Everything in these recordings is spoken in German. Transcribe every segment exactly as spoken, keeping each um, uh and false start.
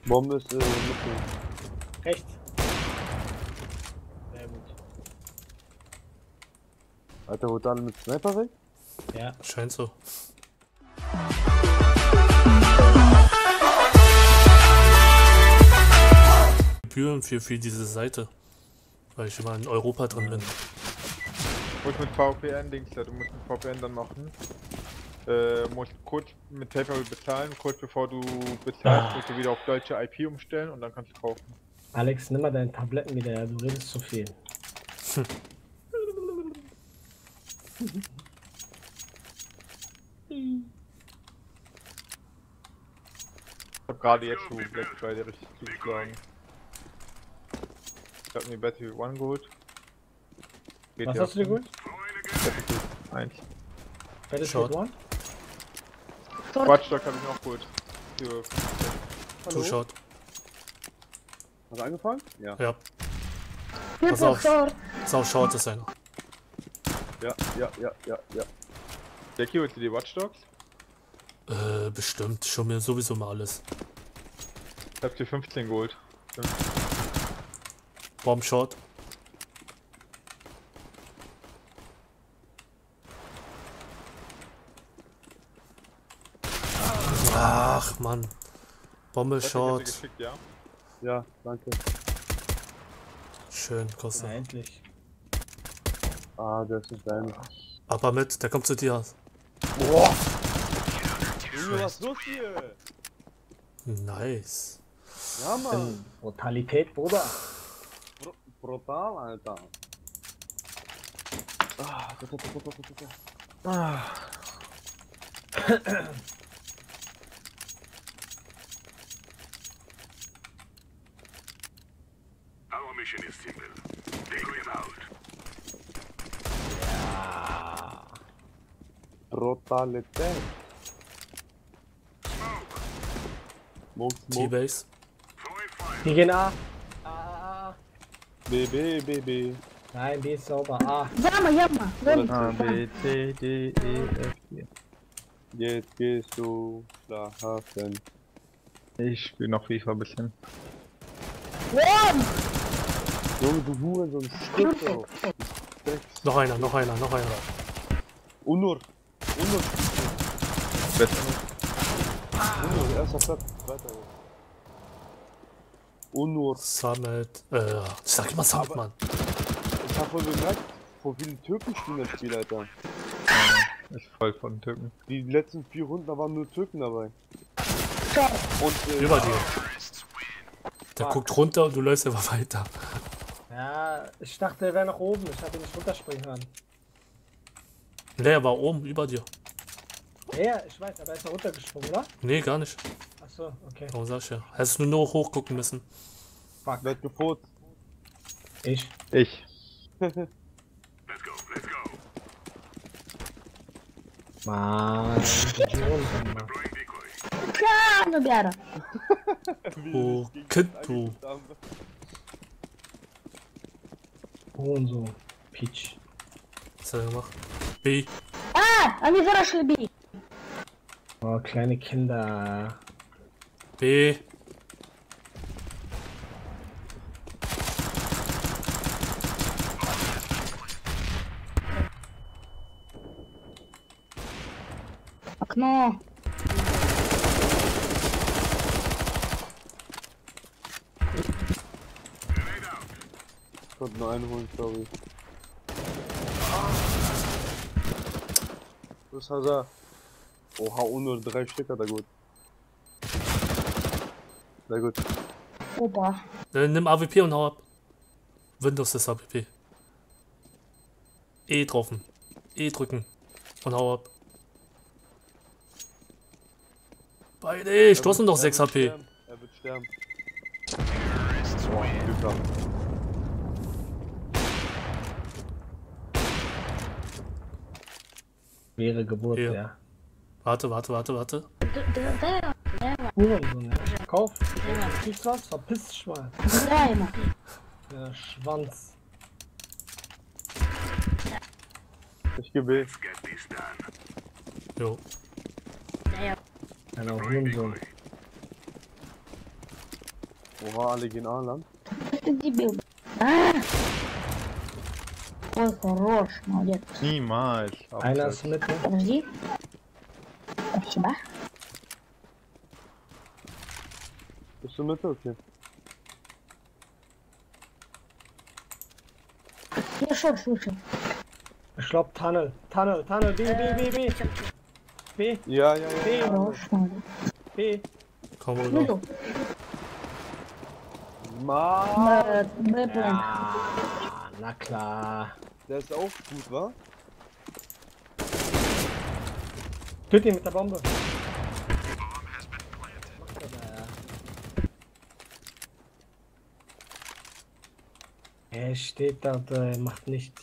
Bombe ist äh, Mitte. Rechts. Sehr gut. Alter, holt alle mit Sniper weg? Ja. Scheint so. Gebühren für, für diese Seite. Weil ich immer in Europa drin bin. Du musst mit V P N Dings da, du musst mit V P N dann machen. Äh, musst kurz mit PayPal bezahlen, kurz bevor du bezahlst, musst du wieder auf deutsche I P umstellen und dann kannst du kaufen. Alex, nimm mal deine Tabletten wieder, du redest zu viel. Ich hab gerade jetzt zu Black Friday richtig zugeschlagen. Ich hab mir Battlefield One geholt. Was hast du dir geholt? Battlefield eins. Battlefield Short. One? Watch Dogs hab ich noch geholt. Für Two Shot. Hast du angefangen? Ja. Ja. Pass auf. Pass auf, Short ist einer. Ja, ja, ja, ja, ja. Jackie, holst du die Watch Dogs? Äh, bestimmt. Schon mir sowieso mal alles. Ich hab dir fünfzehn geholt. Bomb Short. Ach, Mann. Bombe Das hab ich dir Short. geschickt, ja? Ja, danke. Schön, Kosta. Na, endlich. Ah, der ist nicht dein. Aber mit, der kommt zu dir. Boah! Junge, was ist los hier? Nice. Ja, Mann. Brutalität, Bruder. Br brutal, Alter. Ah, bitte, bitte, bitte, bitte. Ah. Our mission is simple. Take them out. Ja. Brutalität. Smoke, smoke. T-Base. Throwing fire. Die gehen A. A, A, A. B, B, B, B. Nein, B ist sauber. A. Jammer, jammer. Rund. A, B, C, D, E, F, G. Jetzt gehst du schlafen. Ich spiel noch FIFA ein bisschen. Rund. Junge, du Hurensohn, stirb doch. Noch einer, noch einer, noch einer. Unur. Unur. Besser. Unur, erster Platz. Weiter. Unur. Summit. Äh, ich sag immer Summit, Mann. Ich hab wohl gemerkt, vor vielen Türken spielen das Spiel, Alter. Ist voll von Türken. Die letzten vier Runden, da waren nur Türken dabei. Und, äh, Über dir. Der Fuck. guckt runter und du läufst einfach weiter. Ja, ich dachte, er wäre nach oben. Ich hatte ihn nicht runterspringen hören. Nee, er war oben, über dir. Ja, ja, ich weiß, aber er ist noch runtergesprungen, oder? Nee, gar nicht. Achso, okay. Warum sagst du ja? Hättest du nur hochgucken müssen. Fuck. wer hat gefurzt? Ich. Ich. Let's go. Let's go. Mann. Deploying decoy. Claro, Biara. Oh, Kind, du. Und so. Peach. Was hat er gemacht? B. Ah, они зарошли B. Oh, kleine Kinder. B. Окно. Ich konnte nur einen holen, sorry. Was hat er? Oha, Unur, drei Stück hat er gut. Sehr gut. Опа. Äh, nimm A W P und hau ab. Windows ist A W P. E drauf'n. E drücken. Und hau ab. Beide E, stoßen doch sechs H P. Sterben. Er wird sterben. Boah, Glück gehabt. Schwere Geburt, Hier. ja. Warte, warte, warte, warte. Да, Hurensohn, ja. Kauf. Kriegst was? Verpiss dich mal. да, ему. Der Schwanz. Ich geh B. Let's get this done. Jo. Ja, ja. Einer Hurensohn. Oha, alle gehen A lang. Ты дебил. А! Ой, хорош, молодец. Niemals. Einer ist Abseits. Mitte. Подожди. Спасибо. Bist du Mitte? Okay. Я шорт слышал. Ich glaub Tunnel. Tunnel, Tunnel, B, B, B, B. B, Ja, ja, ja. B, Хорош, молодец. B. Komm rüber. Видел? Mann, Э, Б-план. Ah, na klar. der ist auch gut, wa? Töt ihn mit der Bombe. Macht er da, ja. Er steht da und äh, macht nichts.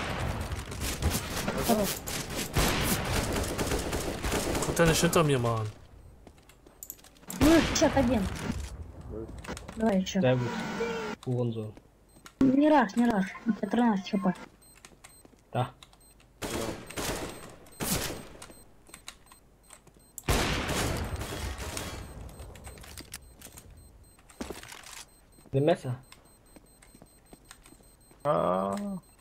Guck da nicht hinter mir, Mann. Ну, пятьдесят один. Давай еще. Sehr gut. Hurensohn. Не раш, не раш. У тебя тринадцать хп. Da. Ein Messer. Ah.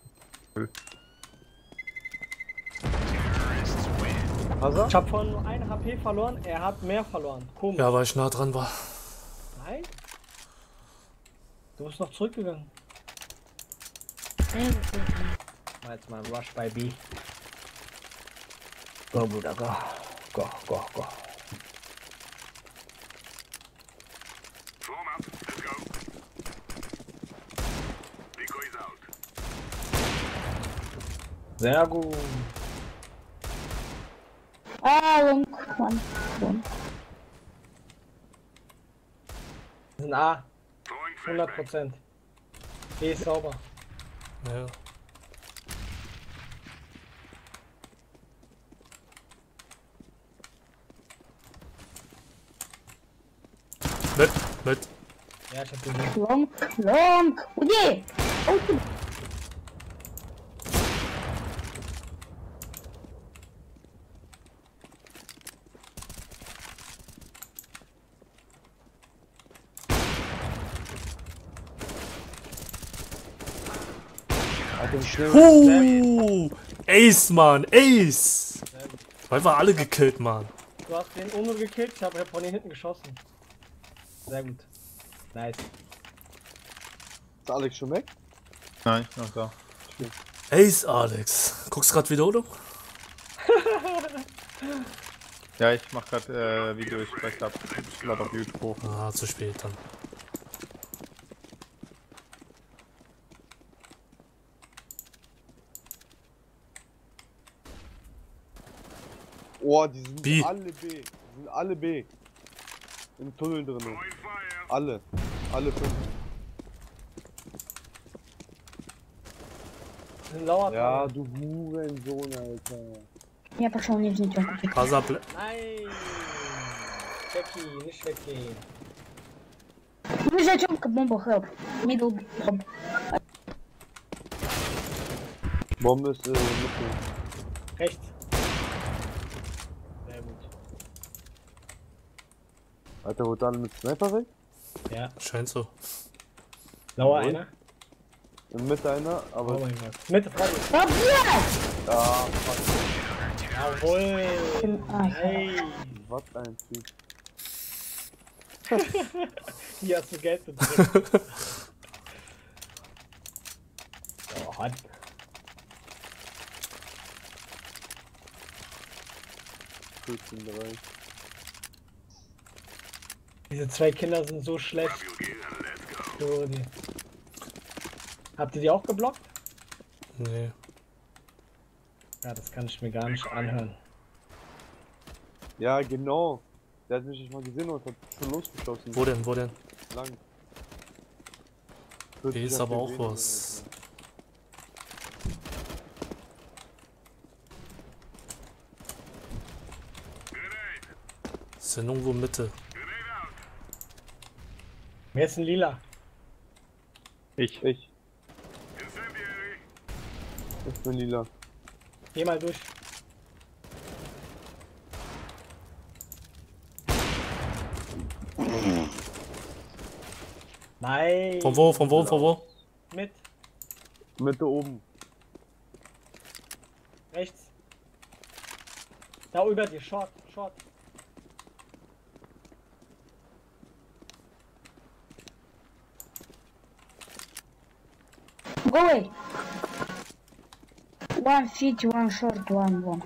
Hazard? Ich hab vorhin nur ein H P verloren, er hat mehr verloren. Komisch. Ja, weil ich nah dran war. Nein? Du bist noch zurückgegangen. Mal jetzt mal Rush bei B. Go, Bruder, go. Go, go, go. Form up. Let's go. Decoys out. Sehr gut. А, лонг. Ладно, лонг. Wir sind A, Throwing hundert flashbang. Prozent. B ist sauber. Ja. Mit, mit. Ja, ich hab gesehen. Лонг, лонг. Уйди! Уйди! Alter, wie schnell. Uh, Ace, Mann, Ace. Weil wir alle gekillt, Mann. Du hast den Uno gekillt, ich habe von hinten geschossen. Sehr gut. Nice. Ist Alex schon weg? Nein, noch da. Ace, Alex. Guckst grad Wiederholung? Ja, ich mach grad äh, Video, ich weiß ab. Ich lade auf YouTube hoch. Ah, zu spät dann. Oh, die sind B. alle B. Die sind alle B. Im Tunnel drin. Throwing fire. Alle. Alle fünf. Wir sind lauer Ja, dran. du Hurensohn, Alter. Я пошел нижний темный. Hazard, ble- Nein! Becky, nicht weggehen. Нижняя темка, бомба, help. Middle, бомба. Bombe ist äh, Mitte. Rechts. Sehr gut. Alter, holt alle mit Sniper weg? Ja. scheint so. Lauer Jawohl. einer. In Mitte einer, aber. Oh mein Gott. Mitte, Freddy. Да, блядь! Ah, fuck. Jawohl. Ah, Hey. Was ein Typ. Hier hast du Geld mit drin. Oh, hat. vierzehn drei. Diese zwei Kinder sind so schlecht. So, die. Habt ihr die auch geblockt? Nee. Ja, das kann ich mir gar nicht anhören. Ja, genau. Der hat mich nicht mal gesehen und hat schon losgeschossen. Wo denn, wo denn? Lang. Hier ist vierzig aber hat auch gesehen, was. Ist denn irgendwo Mitte? Wer ist ein Lila? Ich. Ich, Incendiary. ich bin lila. Geh mal durch. Nein. Von wo, von wo, von wo? Mit. Mitte oben. Rechts. Da über dir. Short. Short. Go away. One city, one short, one long.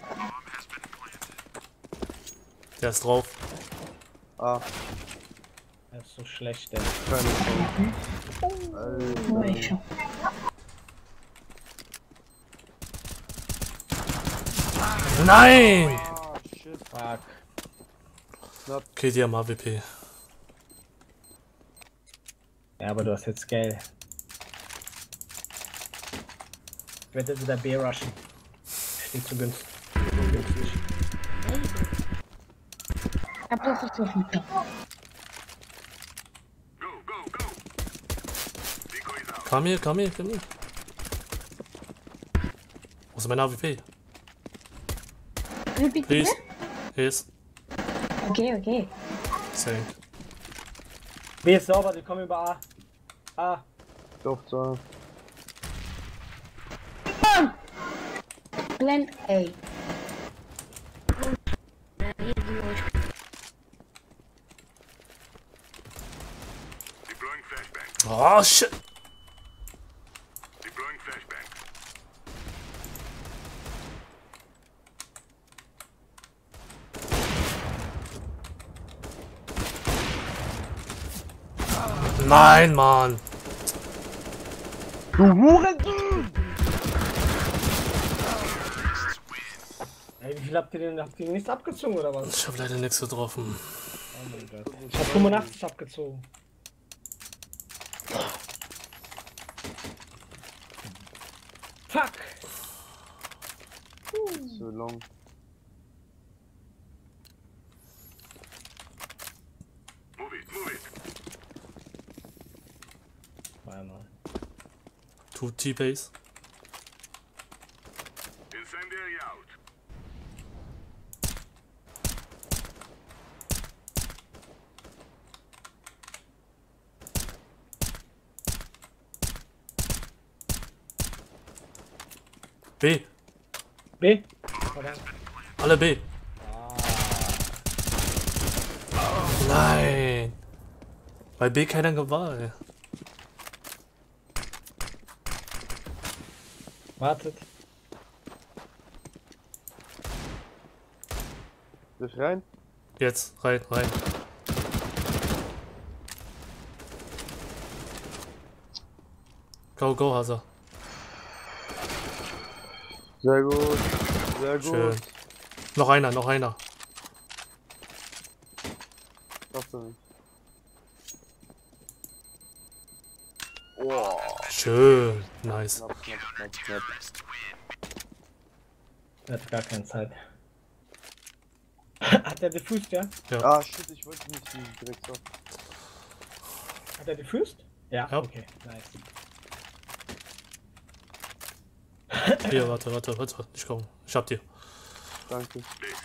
Der ist drauf. Ah, Das ist so schlecht, ey. keine Chance. Wo Alter. еще? Nein! Ah, shit. Fuck. Okay, die haben A W P. Ja, aber du hast jetzt Geld. Ich werde jetzt wieder B rushen. Steht zu günstig. günstig. Я плохо слышно. Go, go, go. Decoys out. Komm hier, komm hier, komm hier. Wo ist mein A W P? Repeat Please. again? Hier ist. Okay, okay. Sank. B ist sauber, die kommen über A. A. Doch, so. Plan A. Deploying flashbang. Oh, shit. Deploying flashbang. Nein, Mann. Du Hurensohn! Ey, wie viel habt ihr denn? Habt ihr nichts abgezogen oder was? Ich habe leider nichts getroffen. Oh mein Gott. Ich hab fünfundachtzig abgezogen. Fuck! So long. Move it, move it. Zweimal. Two T-Base. Incendiary out. B. B? Oder? Alle B. Nein. Bei B keiner Gewalt. Wartet. Dich rein? Jetzt, rein, rein. Go, go, Hazard. Sehr gut. Sehr gut. Schön. Noch einer, noch einer. Schaffst du nicht. Oh, Schön. Nice. knapp, knapp, knapp, knapp. Er hat gar keine Zeit. Hat er diffused, ja? Ah, shit, ich wollte nicht direkt so. Hat er diffused? Ja, Ja. okay, nice. Hier, warte, warte, warte. Ich komm. Ich hab dir. Danke.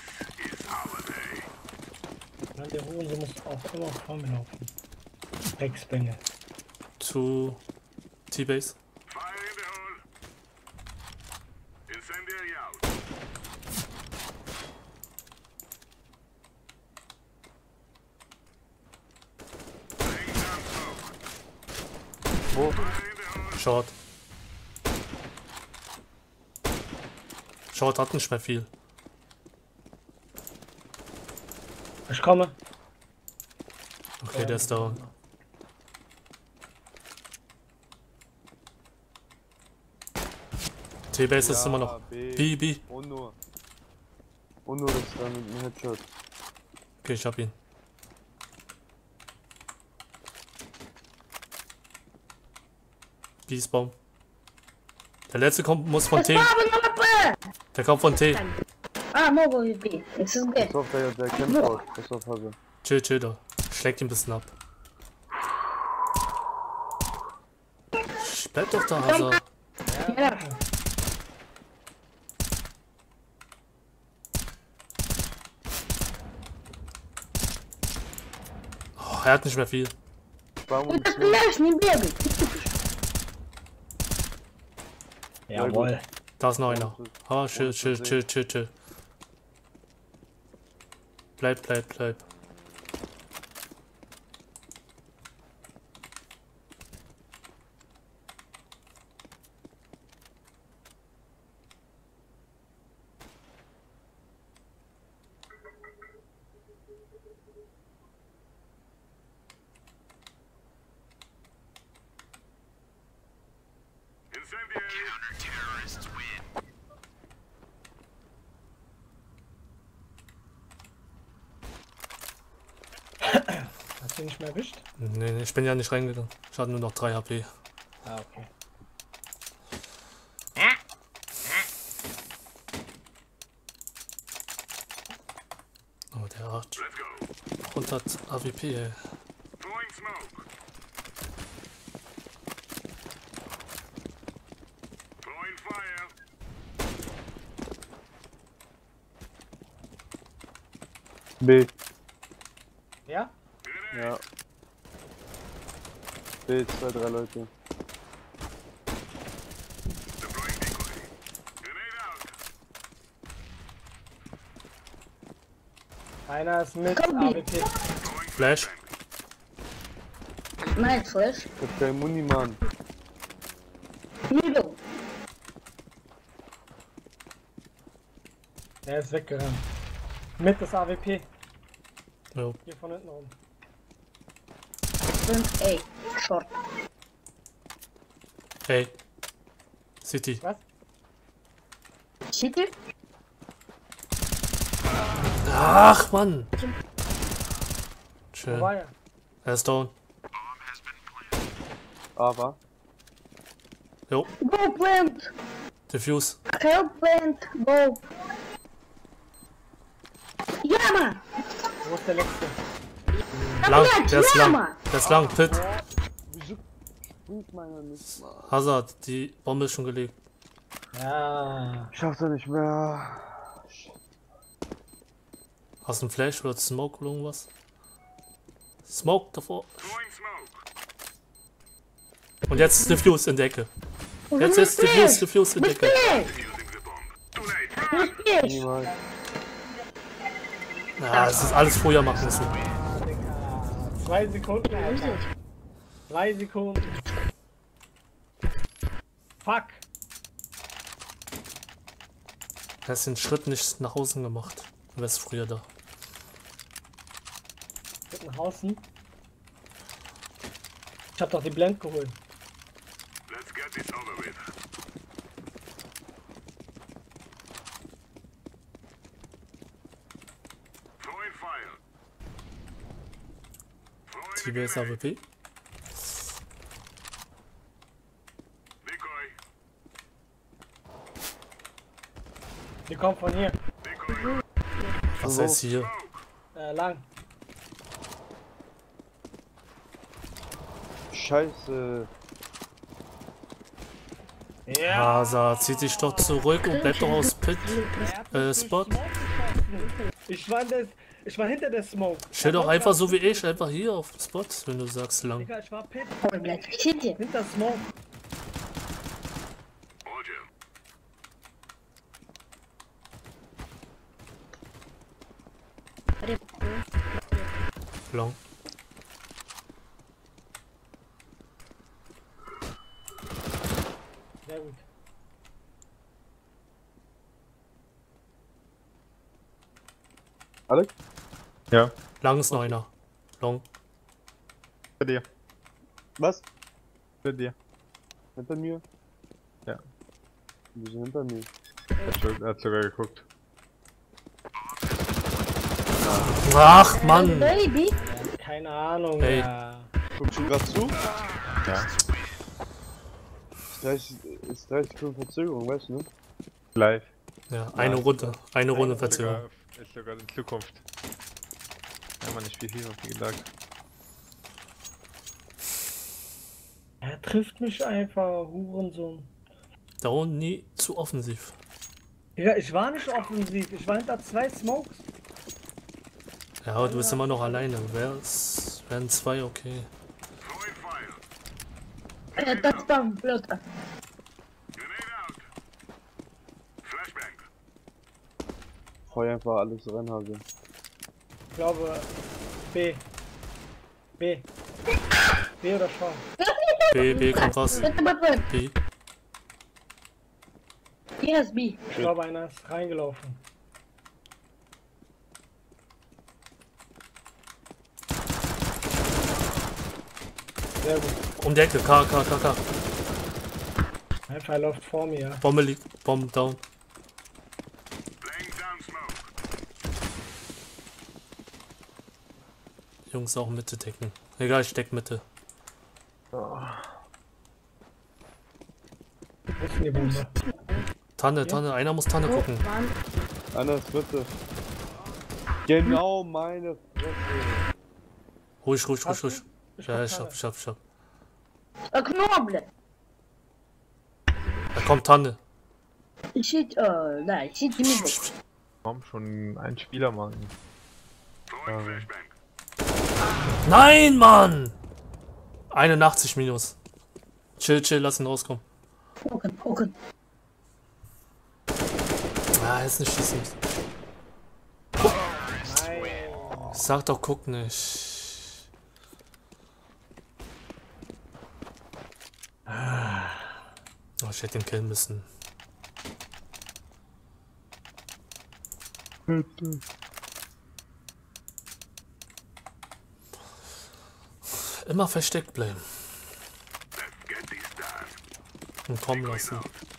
Ja, der Hurensohn muss auch immer vor mir laufen. Backspringe. Two T-Base. Fire in the hole. Incendiary out. Laying down smoke. Wo? Fire in the hole. Short. Short hat nicht mehr viel. Ich komme. Okay, der ist down. T-Base ist Ja, immer noch. B. B, B. Und nur. Und nur das da mit dem Headshot. Okay, ich hab ihn. Beastbaum. Der letzte kommt, muss von T. Der kommt von T. А, могу идти. эс эс джи. Pass auf, der, der kämpft auch. Pass auf, Hase. Chill, chill da. Schlägt ihn ein bisschen ab. Bleib doch da, Hase. Ja. Oh, er hat nicht mehr viel. Sparen Ты wir так uns nicht. стреляешь, не бегай. Jawohl. Da ist noch einer. Ah, chill, chill, chill, chill, chill. Bleib, bleib, bleib. Incendiary. Hast du ihn nicht mehr erwischt? Nee, nee, ich bin ja nicht reingegangen. Ich hatte nur noch drei H P. Ah, okay. Oh, der Arsch. Let's go. hundert A W P, ey. Throwing smoke. Throwing fire. B. Ja? Ja. B, zwei, drei Leute. Deploying decoy. Grenade out. Einer ist mit Komm, A W P. Flash. Nice flash. Ich hab keinen Muni, Mann. Middle. Der ist weggerannt. Mit das A W P. Jo. Hier von hinten rum. Und A. Short. Hey. City. Was? City? Ach, Mann. Wo Chill. war er? Er ist down. Aber. Jo. Go plant. Diffuse. Help plant. Go. Яма! Wo ist der letzte? Да, Lang. блядь, Der ist lang. яма! Der ist lang. Pit. Wieso springt meiner nicht, Mann? Hazard. Die Bombe ist schon gelegt. Ja. Ich schaff's ja nicht mehr. Hast du einen Flash oder Smoke oder irgendwas? Smoke davor. Throwing smoke. Und jetzt ist Diffuse in der Ecke. Jetzt ist Diffuse, Diffuse in der Ecke. Быстрее! Using the bomb. Too late. Не успеешь! Niemals. Ja, es ist alles vorher machen müssen. Digga. Zwei Sekunden, Alter. Drei Sekunden. Fuck. Er hat den Schritt nicht nach außen gemacht. Du wärst früher da. Rittenhausen. Ich hab doch die Blend geholt. Let's get this over with. Throwing fire. Throwing T B S A W P. decoy. Die kommt von hier. Decoy. Was ist hier? Äh, lang. Scheiße. Ja. Hazard zieht sich doch zurück und bleibt doch aus Pit. Äh, Spot. Ich war, in der, ich war hinter der Smoke. Stell doch einfach so wie ich, einfach hier auf Spot, wenn du sagst lang. Digga, ich war Pit. Ой, блядь, City. Hinter Smoke. Roger. Long. Sehr gut. Alex? Ja. Lang ist noch einer. Long. Bei dir. Was? Bei dir. Hinter mir? Ja. Die sind hinter mir. Er hat schon- er hat sogar geguckt. Ach, Mann. Baby. Keine Ahnung. Hey. Ja. Guckst du grad zu? Ja. Ist dreißig, ist dreißig Sekunden Verzögerung, weißt du, ne? Live. Ja, eine Runde. Eine Runde Ist Verzögerung. sogar, ist sogar in Zukunft. Ja, man, ich spiel FIFA, wie gesagt. Er trifft mich einfach, Hurensohn. Da unten nie zu offensiv. Digga, ich war nicht offensiv. Ich war hinter zwei Smokes. Ja, aber du bist immer noch alleine. Wär's, wären zwei okay. Это спам, плетка. Grenade out. Flashbang. Feuer einfach alles rein, habe. Ich glaube B. B. B oder V. B, B kommt was. Это БП. B. Yes, B. Ich glaube, einer ist reingelaufen. Sehr gut. Um die Ecke. K, K, K, K. Einfach er läuft vor mir. Bombe liegt. Bombe down. Laying down smoke. Jungs auch Mitte decken. Egal, ich deck Mitte. Wo ist denn die Bombe? Tanne, Tanne. Einer muss Tanne gucken. Mann. Einer ist Mitte. Genau meine Fresse. Ruhig, ruhig, ruhig, Hast du? ruhig. Ich Ja, hab ich Tanne. hab, ich hab, ich hab. Окно, блядь. Da kommt Tanne. Ищите, э, да, ищите мидл. Komm, schon ein Spieler, Mann. Throwing flashbang. Nein, Mann! einundachtzig minus. Chill, chill, lass ihn rauskommen. Окон, окон. Ah, jetzt nicht schießen. Nein. Sag doch, guck nicht. Oh, ich hätte ihn killen müssen. Immer versteckt bleiben Let's get these done. und kommen lassen.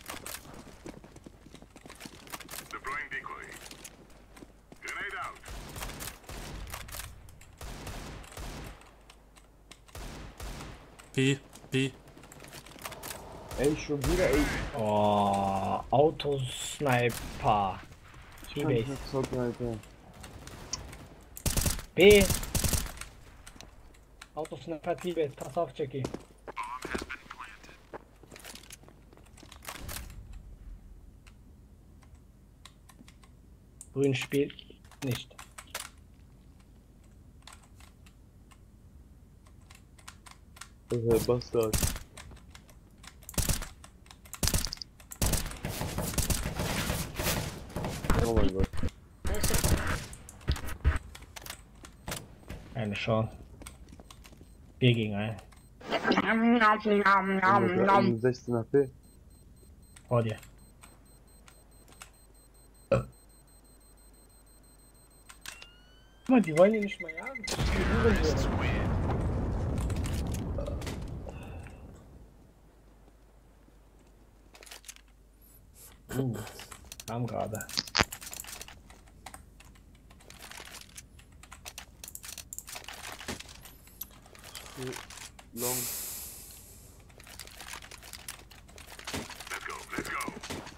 Deploying decoy. Grenade out. B, B. Ey, schon wieder, ey. Oh, Autosniper. Ich kann T-Base. nicht zocken, Alter. B. Autosniper T-Base. Pass auf, Jackie. Grün spielt nicht. Das ist der Bastard. Oh mein Gott. Eine Chance. B gegen ein. Nom, nom, nom, nom, nom. sechzehn H P. Vor dir. Guck mal, die wollen ihn nicht mal jagen. Die Hurensohn. Uh, kam gerade. Long. Let's go. Let's go.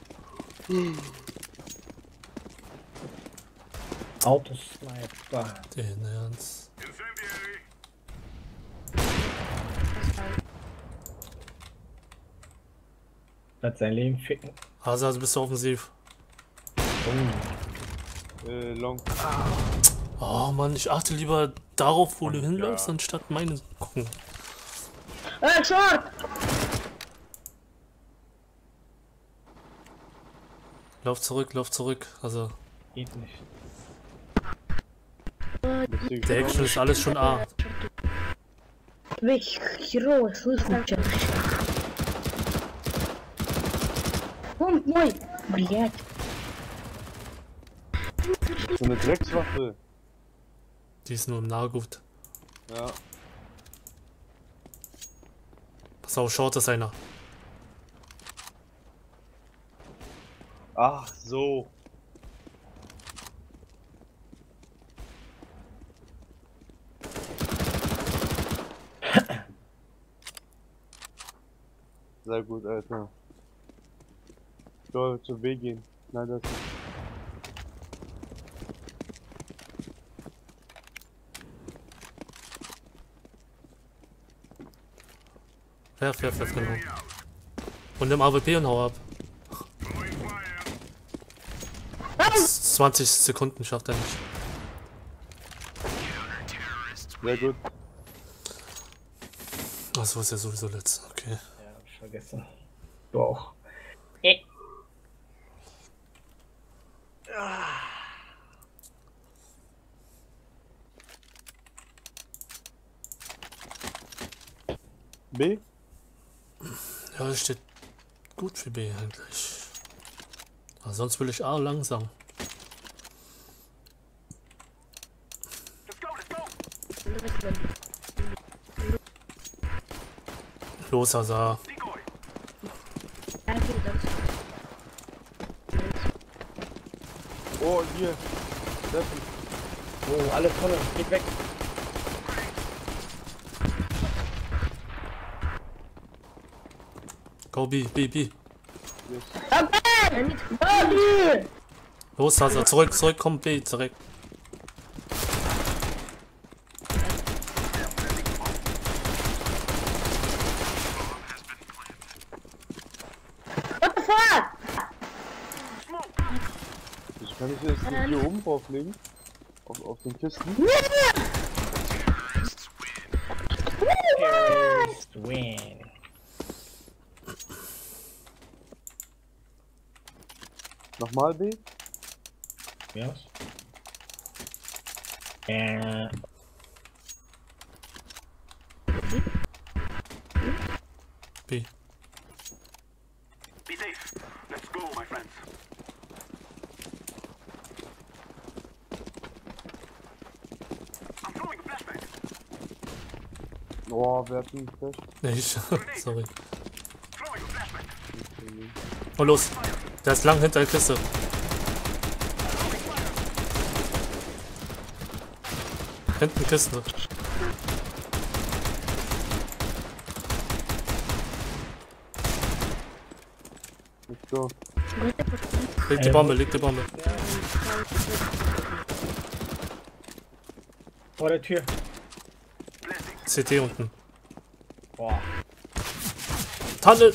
Autosniper. Den Ernst. Incendiary. Wird sein Leben ficken. Hase, also bist du offensiv. Äh, Long. Oh Mann, ich achte lieber darauf, wo du hinläufst, anstatt meine zu gucken. Э, черт! Lauf zurück, lauf zurück. Also, Geht nicht. der Action ist alles schon A. Ведь херово слышно что. Он мой, блядь. So eine Dreckswaffe. Die ist nur im Nahgut. Ja. Pass auf, Short ist einer. Ach so. Sehr gut, Alter. Ich soll zu B gehen. Nein, das ist. Werf, werf, werf, genau. Und nimm A W P und hau ab. Throwing fire. zwanzig Sekunden schafft er nicht. Sehr gut. Achso, ist ja sowieso letzt. Okay. Ja, hab ich vergessen. Du auch. B? Ja, das steht gut für B eigentlich. Aber sonst will ich A langsam. Los, Hazard. Oh, hier. Treffen. Oh, alles voll. Geht weg. Go B, B, B. Bobby! Los, Hazard, zurück, zurück, komm B, zurück. What the fuck? Ich kann ich jetzt nicht hier oben drauflegen? Auf, auf den Kisten? Terrorist win. Nochmal B? Ja. Äh. B. Be safe. Let's go, my friends. I'm throwing a flashbang. Oh, wer hat einen Flash? Nee, ich. Sorry. Throwing a flashbang. Und los. Der ist lang hinter der Kiste. Hinten Kiste. Let's go. Leg die Bombe, leg die Bombe. Vor der Tür. C T unten. Boah. Tanne!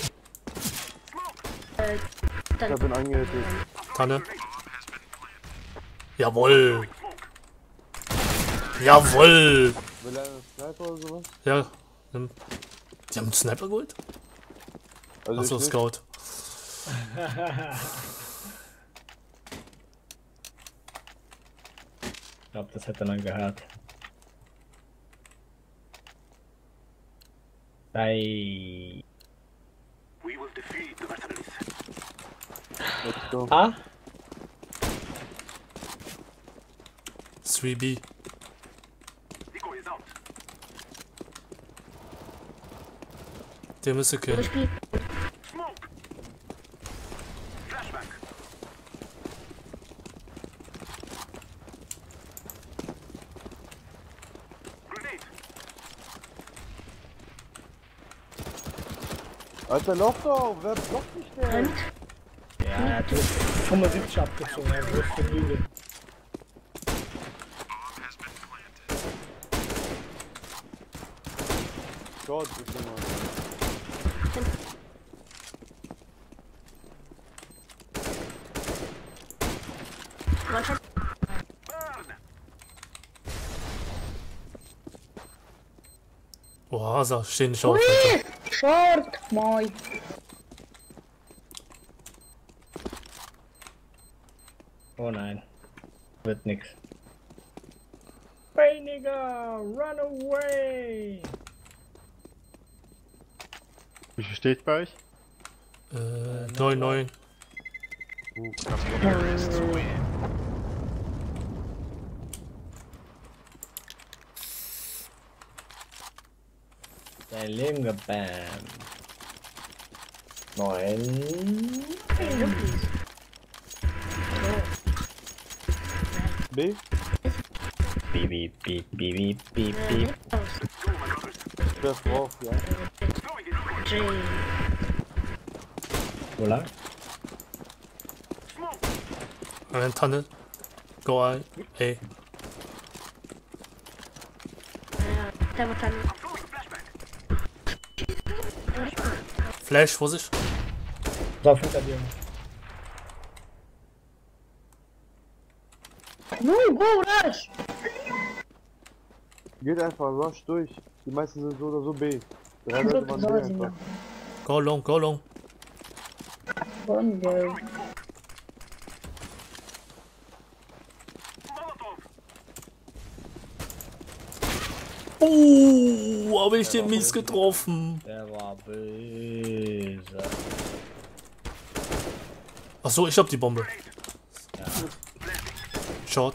Ich hab ihn angehittet. Tanne. Jawohl! Jawohl! Will er einen Sniper oder sowas? Ja. nimm. Die haben einen Sniper geholt? Also Achso, ich nicht. Scout. Ich glaube, das hätte man gehört. Bei We will defeat the mercenaries. Let's go. A? drei B. Decoy is out. Der müsste killen. Smoke. Flashbang. Grenade. Alter, lauf doch! Wer blockt mich denn? Ja, er hat fünfundsiebzig abgezogen, er größte Lüge. Gott, bitte mal. Boah, Hazard, steh nicht auf, Alter. Short, moi. Oh nein. Wird nix. Hey Nigga, run away! Wie viel steht bei euch? Äh, neun, neun. Dein Leben gebammt. Neun. B? Beep, beep, beep, beep, beep, beep. Ich werf drauf, ja. Wo lang? Ein Tanne. Go A. A. Flash, Vorsicht. Drauf hinter dir. No, go, rush! Geht einfach, rush durch. Die meisten sind so oder so B. Drei Leute Кто-то waren за B землю. einfach. Go long, go long. Он делает. Oh, habe ich den mies getroffen. Der war böse. Achso, ich hab die Bombe. Short.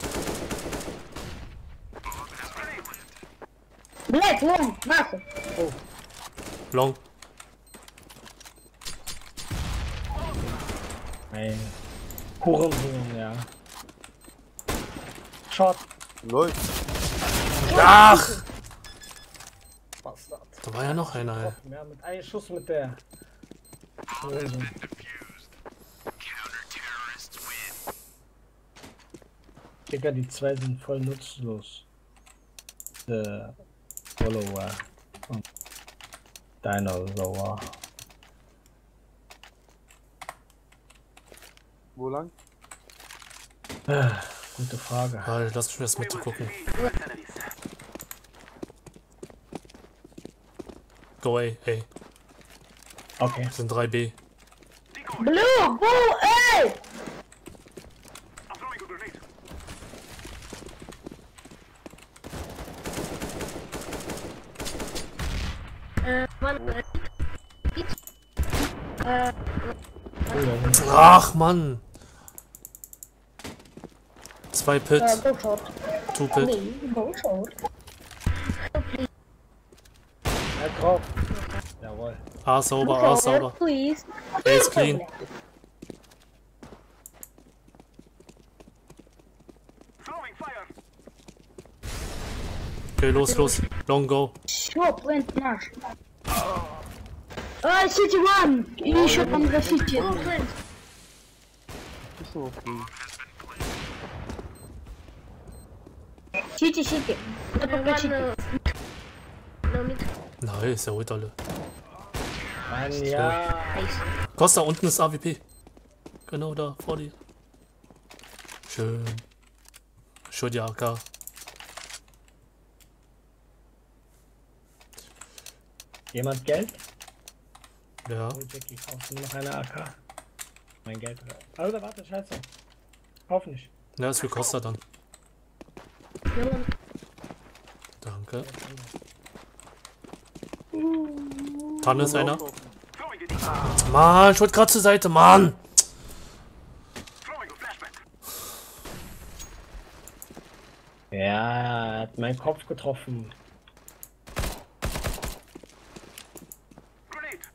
Блять, вон, нахуй. Long. Ein Hurensohn, ja. Shot. Läuft. Ach! Bastard. Da war ja noch einer, ey. Ja, mit einem Schuss mit der. Hurensohn. Digga, die zwei sind voll nutzlos. Der Follower und Dinosaur. Wo lang? Ah, gute Frage. Ah, lass mich erst mitgucken. Go A, ey. Okay. Das sind drei B. Blue, go, ey! I'm throwing a grenade. Ach, Mann. Zwei Pit, Äh, go short. two Pit. Nee, go short. Halt drauf. Jawohl. A sauber, A sauber. Please. A ist clean. Throwing fire. Okay, los, los. Long go. Все, плент наш. А, Сити Ван! И еще там за Сити. Ist so okay. Сити, Сити. Это пока Сити. Nice, er holt alle. Mann, ja. Costa, unten ist A W P. Genau da, vor dir. Schön. Schön die A K. Jemand Geld? Ja. Oh, Jackie, kaufst du mir noch eine A K? Mein Geld. Alter, warte, scheiße. Kauf nicht. Ja, ist für Costa dann. Danke. Tanne ist einer. Throwing a deep. Mann, ich wollte gerade zur Seite, Mann! Throwing a flashback. Ja, er hat meinen Kopf getroffen. Grenade.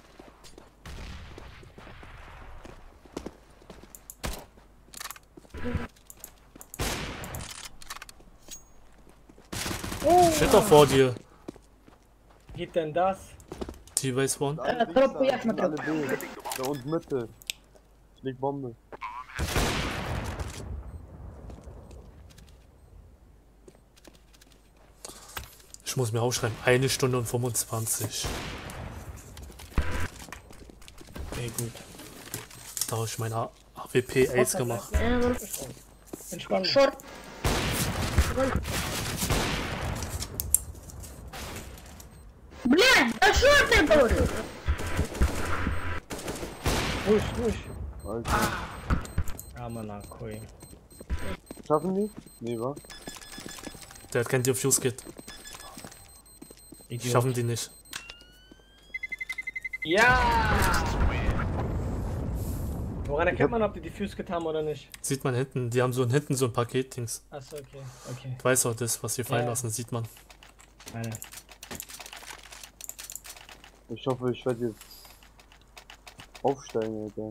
Steht doch vor dir. Geht denn das? T-Base One. Äh, Тропку я Sind alle смотрю. B. Da unten Mitte. Ich leg Bombe. Ich muss mir aufschreiben. Eine Stunde und fünfundzwanzig. Okay, gut. Da habe ich mein A W P Ace gemacht. Entspannt. Шорт. Бля, да шорт я говорю. Ruhig, ruhig. Alter. Armer Narkoi. Schaffen die? Nee, wa? Der hat kein Diffuse Kit. Idiot. Schaffen die nicht. Ja! Woran erkennt man, ob die Diffuse getan haben oder nicht? Sieht man hinten. Die haben so hinten so ein Paket-Dings. Achso, okay, okay. Du weißt auch das, was sie fallen Ja. lassen, sieht man. Meine. Ich hoffe, ich werde jetzt aufsteigen, Alter.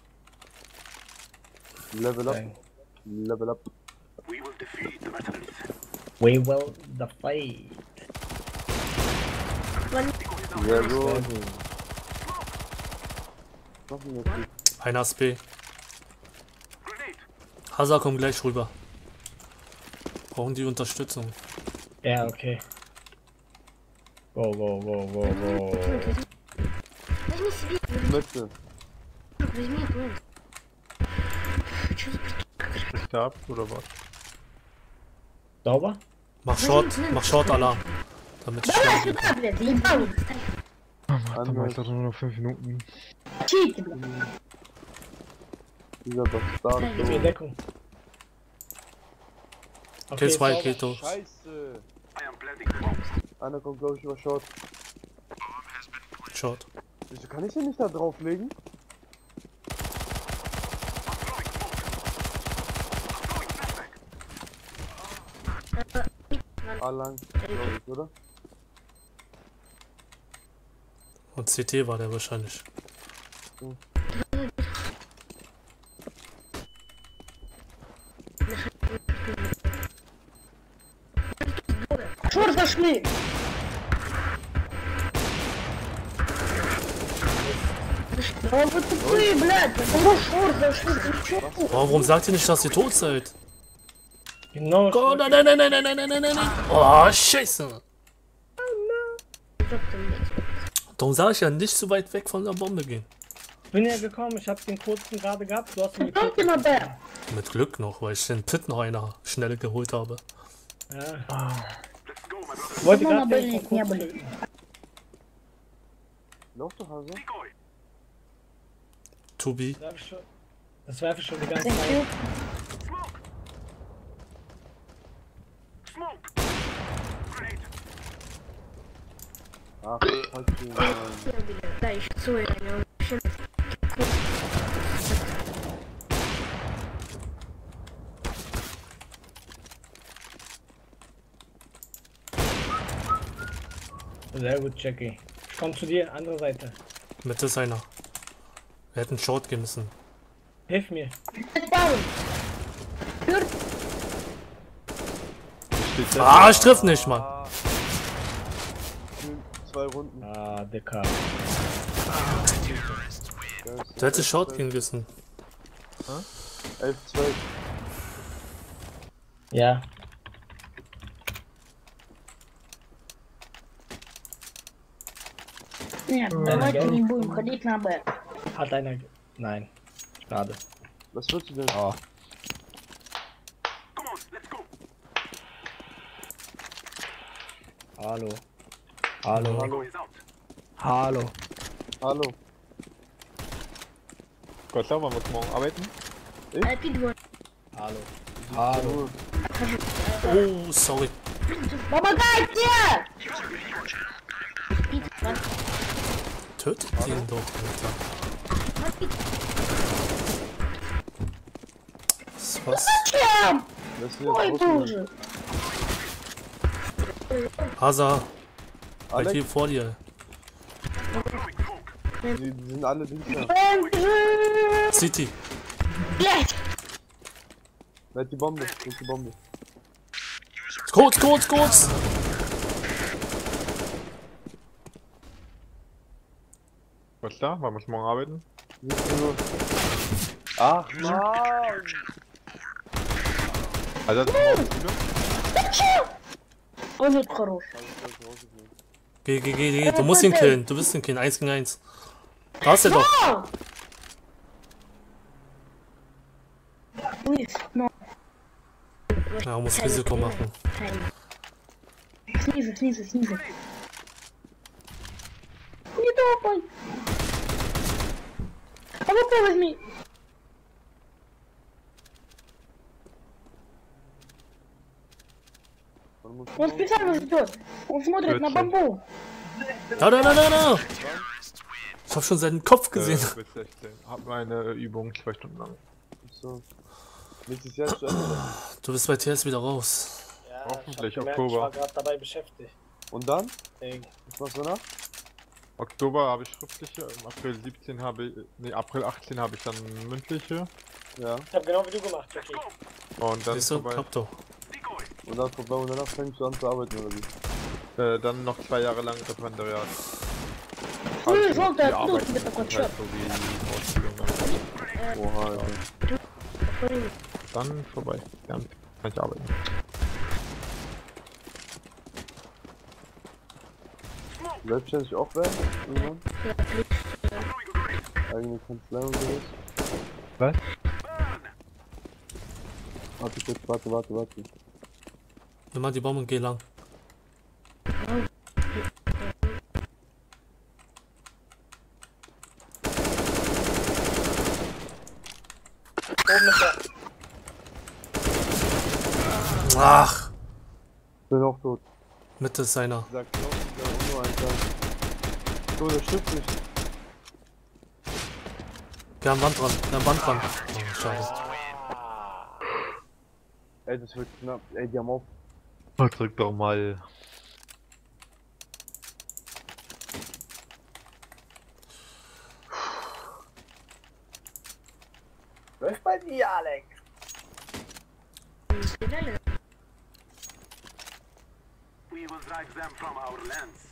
Level up. Level up. We will defeat the mercenaries. We will the fight. Sehr gut. Schaffen wir jetzt nicht. Einer ist B. Grenade. Hazard kommt gleich rüber. Brauchen die Unterstützung. Ja, okay. Go, go, go, go, go. Возьми себе. Mitte. Возьми плент. Ist der ab oder was? Sauber? Mach Short, mach Short Alarm. Damit ich Давай schnell сюда, блядь, заебал. Dann war es doch nur noch fünf Minuten. Cheat, Bro. Dieser Bastard. Gib mir Deckung. Kill zwei, sauber. Keto. Scheiße. I am planting the bombs. Einer kommt, glaube ich, über Short. Short. Wieso kann ich den nicht da drauflegen? Ah, lang, glaube ich, oder? Und C T war der wahrscheinlich. Шор зашли. Да вы тупые, блядь. Почему шор зашли? Ты чё? Oh, warum sagt ihr nicht, dass ihr tot seid? Genau. Oh, nein, nein, nein, nein, nein, nein, nein, nein, nein, nein. Oh, scheiße. Darum sag ich ja, nicht so weit weg von der Bombe gehen. Ich bin ja gekommen, ich hab den kurzen gerade gehabt, du hast ihn Kommt gekillt. immer Bär. Mit Glück noch, weil ich den Pit noch einer schnell geholt habe. Ja. Let's go, my brother. Ich wollte Mama, gerade den блин, von не kurz были. töten. Lauf doch, Hase. Decoy. To be. Das werfe ich schon- Das werfe ich schon die ganze Thank Zeit. you. Smoke. Smoke. Grenade. Ach, halt den, Mann. Да, еще свой, они вообще... Sehr gut, Jackie. Ich komm zu dir, andere Seite. Mitte ist einer. Wir hätten Short gehen müssen. Hilf mir. Паун. Steht Ah, ich triff nicht, Mann. Zwei Runden. Ah, Dicker. Du hättest Short gehen müssen. elf, zwölf. Ja. Нет, давайте не будем ходить на Б. Hat einer. ge- Nein. Schade. Was willst du denn? Oh. Come on, let's go. Hallo. Hallo. Decoy is out. Hallo. Hallo. Gott sei Dank, wir müssen morgen arbeiten. А ты двое. Hallo. Hallo. Oh, sorry. Помогайте! Tötet ihn doch, Alter. Was? was? Чем? Lass ihn Ой, jetzt rausnehmen. боже. Hasa, bei Alex, dir vor dir. die, die sind alle Dienstag. Боже. City. Блядь. Wer hat die Bombe? Wer hat die Bombe? Kurz, kurz, kurz. Was ist da? Wir müssen morgen arbeiten. siebzehn Uhr. Ach, Mann! Also, das ist morgen wieder. Он это хорош. Geh, geh, geh, geh. Du musst ihn killen. Du wirst ihn killen. Eins gegen eins. Da ist er doch. О! Вниз, но. Ja, muss Risiko machen. Снизу, снизу, снизу. Не топай. А ну-ка возьми. Он специально ждет. Он смотрит на бомбу. Da, da, da, da, da. Ich hab schon seinen Kopf gesehen. Äh, bis sechzehn. Hab meine Übung zwei Stunden lang. So. Willst du es jetzt zu Ende? Du bist bei T S wieder raus. Ja, Hoffentlich, ich hab gemerkt, Oktober. Ich war gerade dabei beschäftigt. Und dann? Deswegen. Was machst du danach? Oktober habe ich schriftliche, im April siebzehn habe ich, nee, April achtzehn habe ich dann mündliche Ja. Ich hab genau wie du gemacht, Jackie. und dann Siehst du? vorbei. Klappt doch. Decoy. Und dann vorbei und danach fängst du an zu arbeiten oder wie? Äh, dann noch zwei Jahre lang Referendariat. Ну и Also, желтый, die откуда у Arbeit тебя ist такой halt чёрт? so wie Ausbildung dann. Oha, Alter. Dann vorbei. Dann kann ich arbeiten. Selbstständig auch werden? Irgendwann? Eigene Kanzlei und sowas? Was? Warte kurz, warte, warte, warte. Nimm mal die Bombe und geh lang. Mitte. Ach, Bin auch tot. Mitte ist einer. Sag noch, der Uno, Alter. So, der stimmt nicht. Wir haben Wand dran, wir haben Wand dran. Oh, scheiße. Ey, das wird knapp. Ey, die haben auf. Drück doch mal. Läuft bei dir, Alex. We will drive them from our lands.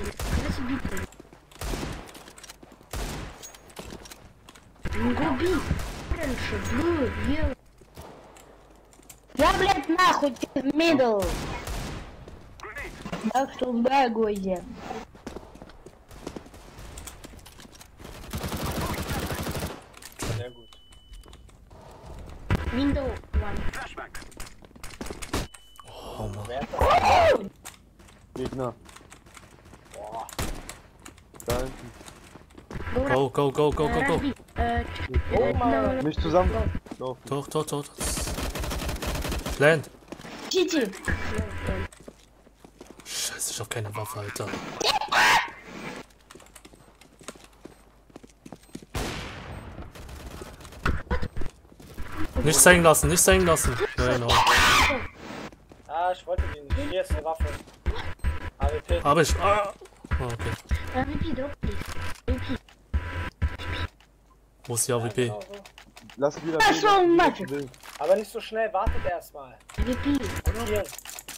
Губи. Раньше, blue, yellow. Я, блядь, нахуй, ты в middle. Grenade. Так что дай гвозди. Sehr gut. Window one. Flashback. Oh Mann. Wer hat das? Gegner. Boah. Da hinten. Go, go, go, go, go, go. Э, Oh Mann. Nicht zusammen. Lauf. Doch, doch, doch. Land. Чити. Scheiße, ich hab keine Waffe, Alter. Nicht hängen lassen, nicht hängen lassen. Ja, genau. Ah, ich wollte die nicht. Hier ist eine Waffe. A W P. Hab ich. Ah. Ah, okay. А ви пи, дроп, плиз. ви пи. Wo ist die A W P? Genau so. Lass wieder. Ah, B, so, lass wieder Magic. B. Aber nicht so schnell, wartet erstmal. ви пи. Rotieren.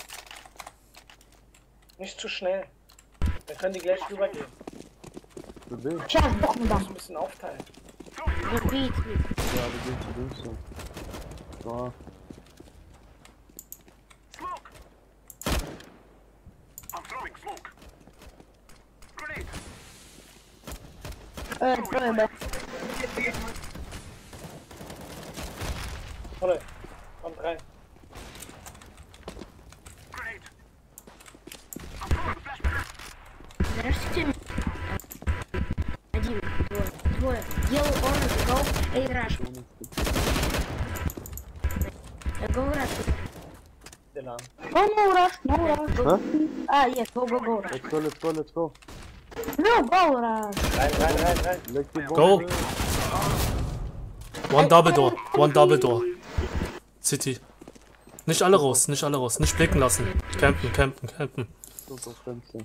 Nicht zu schnell. Dann können die gleich rübergehen. Zu B. Сейчас сдохну Muss дам. ein bisschen aufteilen. ви пи, ви пи. Ja, wir gehen zu links. So. So. Smoke. I'm throwing smoke. Grenade. Э, трое, Б. Vorne. Kommt rein. Grenade. I'm throwing flashback. Подождите. Один, двое, двое. Yellow, orange, go, эй, rush. Э, Go rush. Dylan. Oh, no rush, no rush. Hä? Ah, yes, go, go, go rush. Let's go, let's go, let's go. No, go rush. Rein, rein, rein, rein. Leg die Go. Bombe. One double door, one double door. City. Nicht alle raus, nicht alle raus. Nicht blicken lassen. Campen, campen, campen. Guck aufs Fenster.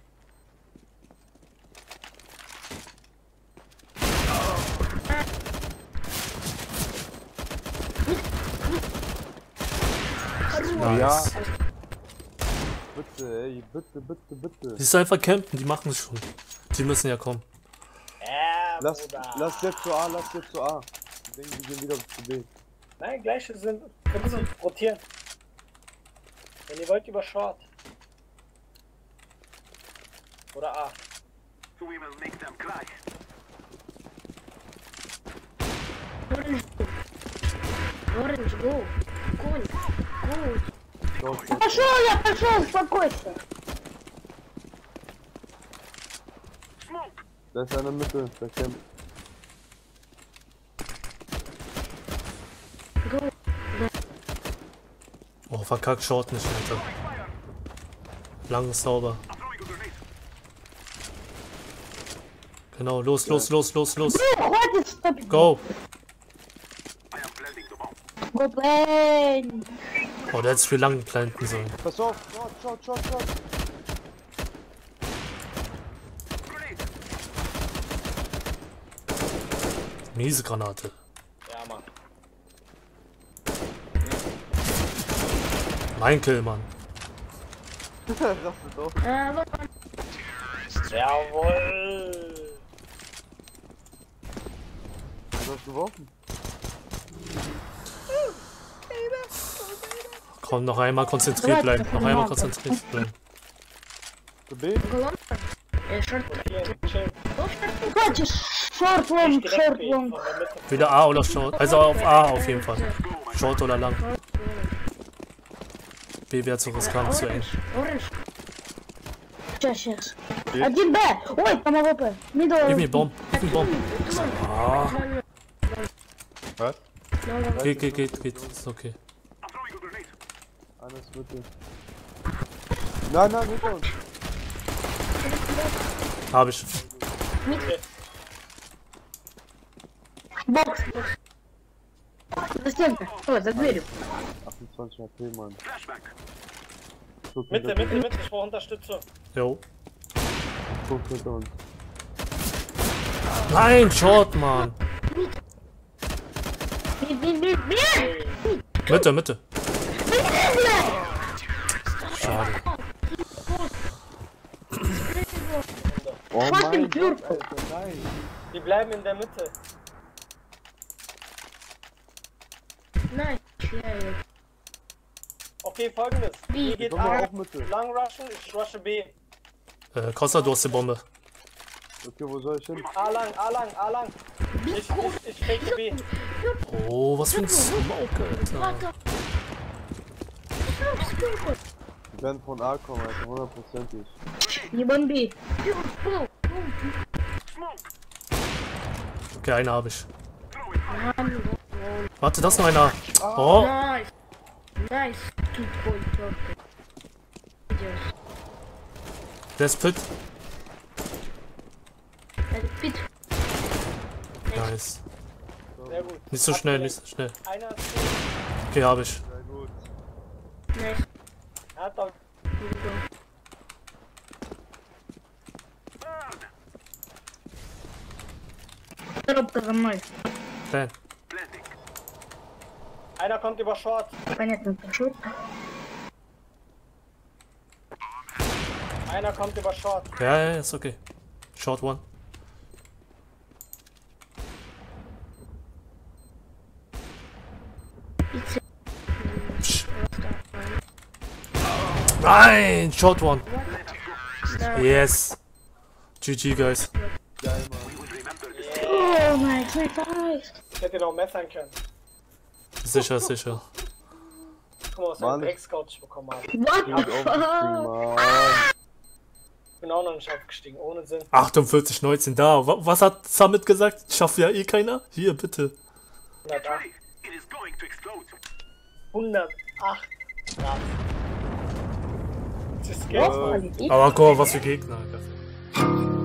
Ja. Nice. Bitte, ey, bitte, bitte, bitte. Die ist einfach campen, die machen es schon. Die müssen ja kommen. Ja, Lass, Bruder. lass jetzt zu A, lass jetzt zu A. Ich denke, wir gehen wieder zu B. Nein, gleiche sind. Können Sie rotieren. Wenn ihr wollt, über Short. Oder A. So we will make them cry. Orange, go. Orange, go. Конь, конь. Go, go, Пошел я, пошел, успокойся. Smoke. Da ist einer in der Mitte, der campt. Go. Oh, verkackt, Short nicht, Alter. Lang ist sauber. I'm throwing a grenade. Genau, los, los, los, los, los. Ну, хватит стопить. Go. I am planting the bomb. Go play. Oh, der hätte viel lang planten sollen. Pass auf, short, short, short, short. Grenade. Miese Granate. Ja, Mann. Mein Kill, Mann. Rastet auf. А, вот он. Jawohl. Was hast du geworfen? Komm, noch einmal konzentriert bleiben. Noch einmal konzentriert bleiben. Zu B? Голова. Э, шорт. Rotieren, chillen. Хочешь? Шорт лонг, Nicht direkt шорт B, лонг. von der Mitte. Wieder A oder Short. Also auf A auf jeden Fall. Short oder lang. B wäre zu riskant, zu eng. Оранж. Сейчас, сейчас. Один Б. Ой, там А В П. Мидл. Gib mir Bomb. Gib mir Bomb. Ah, Was? Geht, geht, geht, geht. Ist okay. I'm throwing a grenade. Einer ist Mitte. Nein, nein, hinter uns. Hab ich. Бокс. За стенкой. О, за дверью. achtundzwanzig H P, Mann. Flashback. Guck Mitte, hinter- Mitte, Mitte, ich brauche Unterstützung. Jo. Guck hinter uns. Nein, Short, Mann. Бей, бей, бей, бей! Mitte, Mitte. Schade. Oh Schwarz mein im Gott, Türk. Alter, nein. Die bleiben in der Mitte. Nein, ja, ja. Okay, folgendes. Wie? Ihr geht Komm mal A, auch Mitte. lang rushen, ich rushe B. Äh, Costa, du hast die Bombe. Okay, wo soll ich hin? A lang, A lang, A lang. Ich, ich, ich fake B. Oh, was für ein Smoke, Alter. Die werden von A kommen, Alter, hundertprozentig. Не бомби. Okay, eine habe ich. Ладно, Warte, das ist noch einer. Oh, Найс. Найс. Тупой тёрка. Идёшь. der ist Pit. Это пит. Nice. Sehr gut. Nicht so schnell, nicht so schnell. Einer ist Okay, habe ich. Sehr gut. Найс. er hat doch. Коробка за мной. Bam. Einer kommt über Short. Понятно, это шутка. Einer kommt über Short. Ja, ja, ist okay. Short one. Psch. Nein, short one. Yes. G G, guys. Geil, Mann. О, найс, найс, найс. Ich hätte ihn auch messern können. Sicher, sicher. Guck mal, was für Mann. einen Dreckscout ich bekommen habe. What Ich the bin fuck? aufgestiegen, Mann. Ich bin auch noch nicht aufgestiegen, ohne Sinn. achtundvierzig, neunzehn, da. Wa- Was hat Summit gesagt? Schafft ja eh keiner? Hier, bitte. hundertacht. It is going to explode. hundertacht Grad. Das ist Äh, Geld, Mann. Aber guck mal, was für Gegner, Alter.